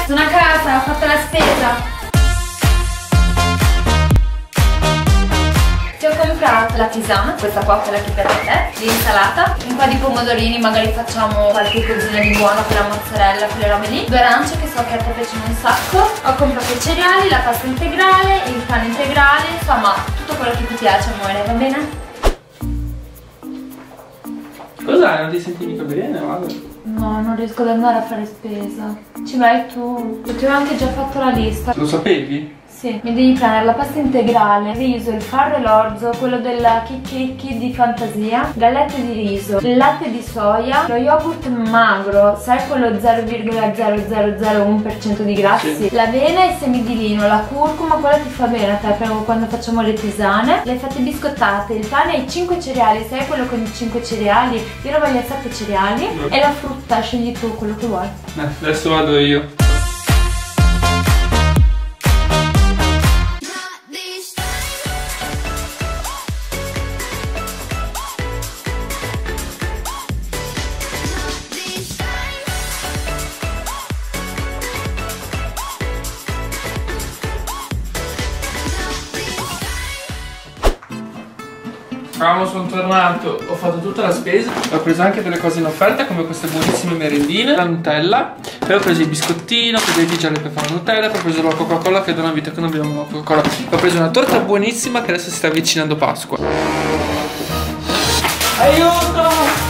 Sono a casa, ho fatto la spesa. Ti ho comprato la tisana, questa qua quella che piace a te, l'insalata, un po' di pomodorini, magari facciamo qualche cosina di buono per la mozzarella, quelle robe lì, 2 arance che so che a te piacciono un sacco, ho comprato i cereali, la pasta integrale, il pane integrale, insomma tutto quello che ti piace amore, va bene? Cos'hai? Non ti senti mica bene, guarda? No, non riesco ad andare a fare spesa. Ci vai tu. Ti ho anche già fatto la lista. Lo sapevi? Sì, mi devi prendere la pasta integrale, il riso, il farro e l'orzo, quello della Kikiki di Fantasia, gallette di riso, il latte di soia, lo yogurt magro, sai quello 0,0001% di grassi, sì. L'avena e il semi di lino, la curcuma, quella ti fa bene a te quando facciamo le tisane, le fette biscottate, il pane e i 5 cereali, sai quello con i 5 cereali? Io ne voglio 7 cereali e la frutta, scegli tu quello che vuoi. Adesso vado io. Sono tornato, ho fatto tutta la spesa, ho preso anche delle cose in offerta come queste buonissime merendine, la Nutella, poi ho preso il biscottino, ho preso i pigiali per fare la Nutella, poi ho preso la Coca-Cola che da una vita che non abbiamo la Coca-Cola, ho preso una torta buonissima che adesso si sta avvicinando Pasqua. Aiuto!